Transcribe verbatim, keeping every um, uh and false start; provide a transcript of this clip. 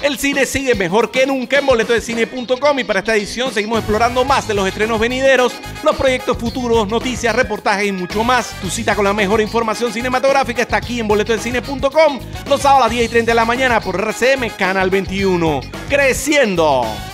El cine sigue mejor que nunca en boleto de cine punto com y para esta edición seguimos explorando más de los estrenos venideros, los proyectos futuros, noticias, reportajes y mucho más. Tu cita con la mejor información cinematográfica está aquí en boleto de cine punto com los sábados a las diez y treinta de la mañana por R C M Canal veintiuno. ¡Creciendo!